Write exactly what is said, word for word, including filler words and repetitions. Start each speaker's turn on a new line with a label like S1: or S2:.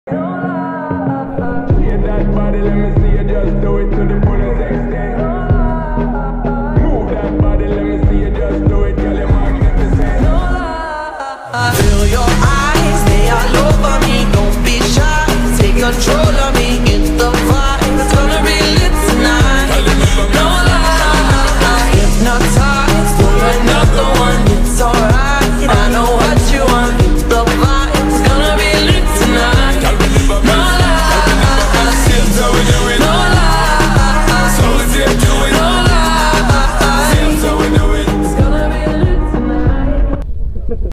S1: Shake that body, let me see you just do it to the fullest extent.